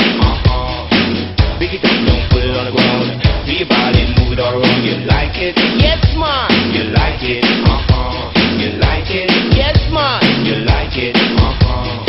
Break it down, don't put it on the ground. Do your body, move it all around. You like it? Yes, man. You like it?